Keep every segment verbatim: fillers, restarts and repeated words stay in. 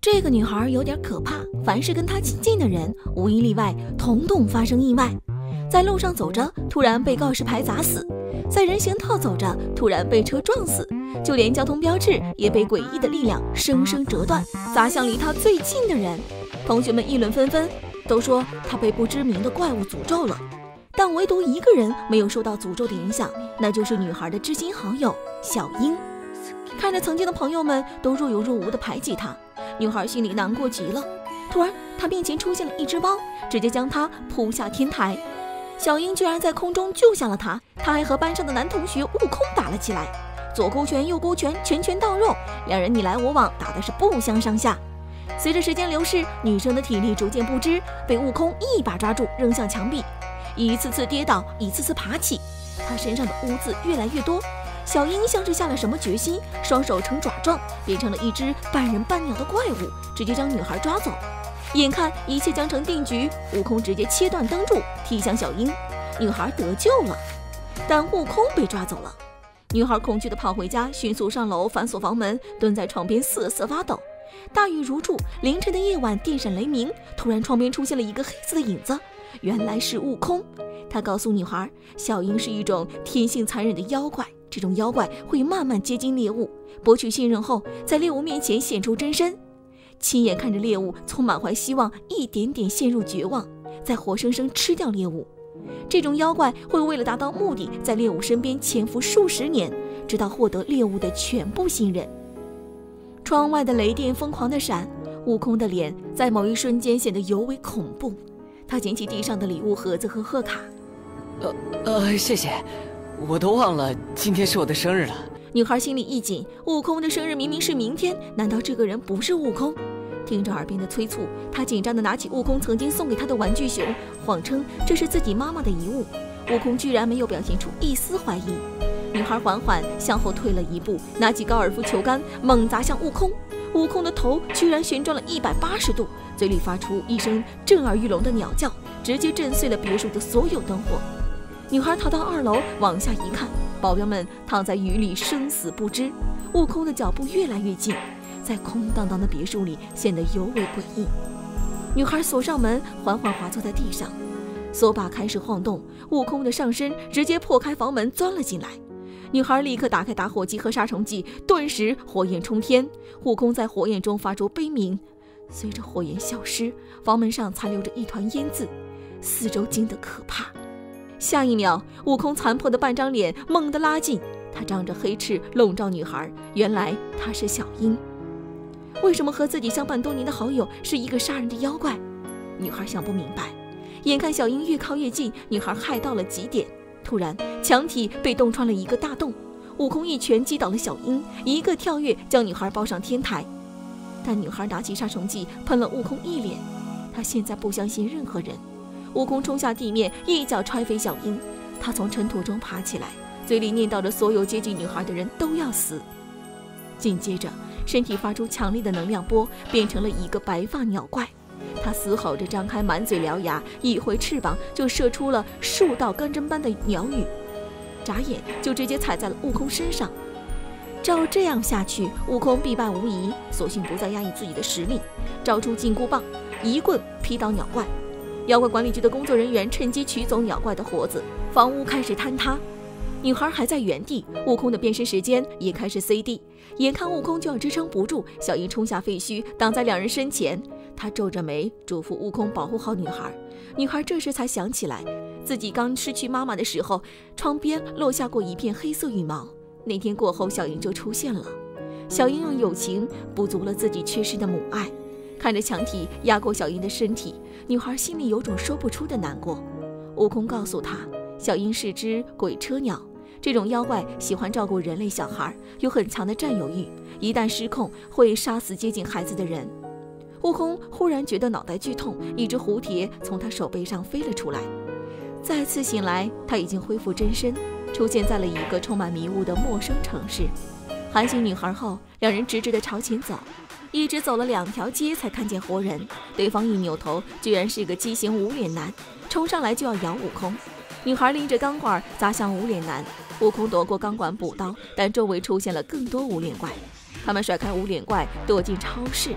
这个女孩有点可怕，凡是跟她亲近的人，无一例外，统统发生意外。在路上走着，突然被告示牌砸死；在人行道走着，突然被车撞死；就连交通标志也被诡异的力量生生折断，砸向离她最近的人。同学们议论纷纷，都说她被不知名的怪物诅咒了。但唯独一个人没有受到诅咒的影响，那就是女孩的知心好友小英。看着曾经的朋友们都若有若无地排挤她，女孩心里难过极了。突然，她面前出现了一只猫，直接将她扑下天台。小英居然在空中救下了她，她还和班上的男同学悟空打了起来，左勾拳右勾拳，拳拳到肉，两人你来我往，打的是不相上下。随着时间流逝，女生的体力逐渐不支，被悟空一把抓住扔向墙壁，一次次跌倒，一次次爬起，她身上的污渍越来越多。小英像是下了什么决心，双手成爪状，变成了一只半人半鸟的怪物，直接将女孩抓走。眼看一切将成定局，悟空直接切断灯柱，踢向小英，女孩得救了。但悟空被抓走了，女孩恐惧地跑回家，迅速上楼反锁房门，蹲在床边瑟瑟发抖。大雨如注，凌晨的夜晚电闪雷鸣，突然窗边出现了一个黑色的影子，原来是悟空。他告诉女孩，小英是一种天性残忍的妖怪，这种妖怪会慢慢接近猎物，博取信任后，在猎物面前现出真身，亲眼看着猎物从满怀希望一点点陷入绝望，再活生生吃掉猎物。这种妖怪会为了达到目的，在猎物身边潜伏数十年，直到获得猎物的全部信任。窗外的雷电疯狂地闪，悟空的脸在某一瞬间显得尤为恐怖。他捡起地上的礼物盒子和贺卡， 呃呃，谢谢，我都忘了今天是我的生日了。 女孩心里一紧，悟空的生日明明是明天，难道这个人不是悟空？听着耳边的催促，她紧张地拿起悟空曾经送给她的玩具熊，谎称这是自己妈妈的遗物。悟空居然没有表现出一丝怀疑。女孩缓缓向后退了一步，拿起高尔夫球杆猛砸向悟空。悟空的头居然旋转了一百八十度，嘴里发出一声震耳欲聋的鸟叫，直接震碎了别墅的所有灯火。女孩逃到二楼，往下一看，保镖们躺在雨里生死不知。悟空的脚步越来越近，在空荡荡的别墅里显得尤为诡异。女孩锁上门，缓缓滑坐在地上，锁把开始晃动，悟空的上身直接破开房门钻了进来。女孩立刻打开打火机和杀虫剂，顿时火焰冲天。悟空在火焰中发出悲鸣，随着火焰消失，房门上残留着一团烟渍，四周惊得可怕。下一秒，悟空残破的半张脸猛地拉近，他张着黑翅笼罩女孩，原来她是小英。为什么和自己相伴多年的好友是一个杀人的妖怪？女孩想不明白。眼看小英越靠越近，女孩害到了极点。突然，墙体被洞穿了一个大洞，悟空一拳击倒了小英，一个跳跃将女孩抱上天台。但女孩拿起杀虫剂喷了悟空一脸，她现在不相信任何人。悟空冲下地面，一脚踹飞小英，他从尘土中爬起来，嘴里念叨着所有接近女孩的人都要死。紧接着，身体发出强烈的能量波，变成了一个白发鸟怪。他嘶吼着张开满嘴獠牙，一挥翅膀就射出了数道钢针般的鸟羽，眨眼就直接踩在了悟空身上。照这样下去，悟空必败无疑，索性不再压抑自己的实力，招出金箍棒，一棍劈倒鸟怪。妖怪管理局的工作人员趁机取走鸟怪的活子，房屋开始坍塌。女孩还在原地，悟空的变身时间也开始 C D。 眼看悟空就要支撑不住，小英冲下废墟，挡在两人身前。她皱着眉嘱咐悟空保护好女孩。女孩这时才想起来，自己刚失去妈妈的时候，窗边落下过一片黑色羽毛。那天过后，小英就出现了。小英用友情补足了自己缺失的母爱。看着墙体压过小英的身体，女孩心里有种说不出的难过。悟空告诉她，小英是只鬼车鸟，这种妖怪喜欢照顾人类小孩，有很强的占有欲，一旦失控会杀死接近孩子的人。悟空忽然觉得脑袋剧痛，一只蝴蝶从他手背上飞了出来。再次醒来，他已经恢复真身，出现在了一个充满迷雾的陌生城市。喊醒女孩后，两人直直地朝前走，一直走了两条街才看见活人。对方一扭头，居然是个畸形无脸男，冲上来就要咬悟空。女孩拎着钢管砸向无脸男，悟空夺过钢管补刀，但周围出现了更多无脸怪。他们甩开无脸怪，躲进超市。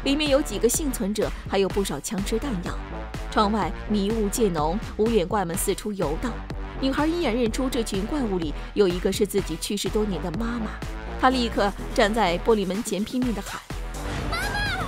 里面有几个幸存者，还有不少枪支弹药。窗外迷雾渐浓，无脸怪们四处游荡。女孩一眼认出这群怪物里有一个是自己去世多年的妈妈，她立刻站在玻璃门前拼命地喊：妈妈！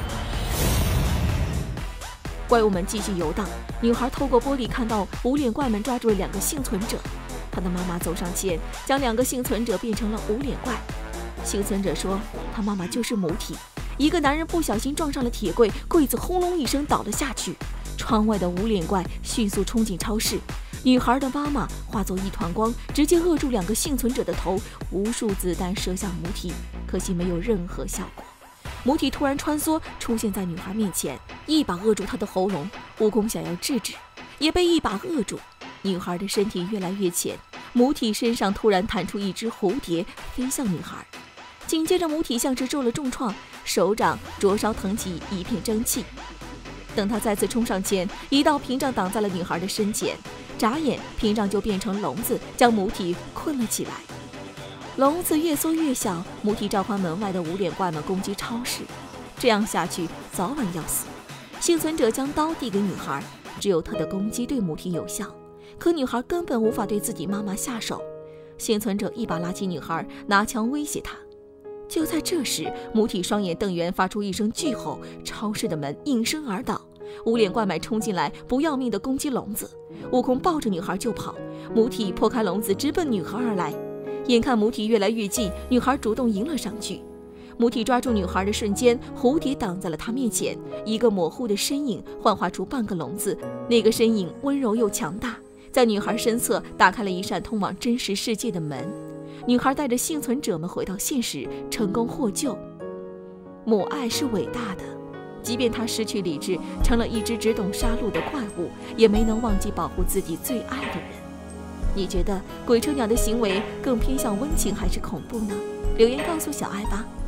怪物们继续游荡，女孩透过玻璃看到无脸怪们抓住了两个幸存者。她的妈妈走上前，将两个幸存者变成了无脸怪。幸存者说，她妈妈就是母体。一个男人不小心撞上了铁柜，柜子轰隆一声倒了下去。窗外的无脸怪迅速冲进超市，女孩的妈妈化作一团光，直接扼住两个幸存者的头，无数子弹射向母体，可惜没有任何效果。母体突然穿梭，出现在女孩面前，一把扼住她的喉咙。悟空想要制止，也被一把扼住。女孩的身体越来越浅，母体身上突然弹出一只蝴蝶，飞向女孩。紧接着，母体像是受了重创，手掌灼烧腾起一片蒸汽。等他再次冲上前，一道屏障挡在了女孩的身前，眨眼屏障就变成笼子，将母体困了起来。笼子越缩越小，母体召唤门外的无脸怪们攻击超市，这样下去早晚要死。幸存者将刀递给女孩，只有她的攻击对母体有效，可女孩根本无法对自己妈妈下手。幸存者一把拉起女孩，拿枪威胁她。就在这时，母体双眼瞪圆，发出一声巨吼，超市的门应声而倒。无脸怪们冲进来，不要命地攻击笼子。悟空抱着女孩就跑，母体破开笼子，直奔女孩而来。眼看母体越来越近，女孩主动迎了上去。母体抓住女孩的瞬间，蝴蝶挡在了她面前，一个模糊的身影幻化出半个笼子。那个身影温柔又强大，在女孩身侧打开了一扇通往真实世界的门。女孩带着幸存者们回到现实，成功获救。母爱是伟大的，即便她失去理智，成了一只只懂杀戮的怪物，也没能忘记保护自己最爱的人。你觉得鬼车鸟的行为更偏向温情还是恐怖呢？留言告诉小爱吧。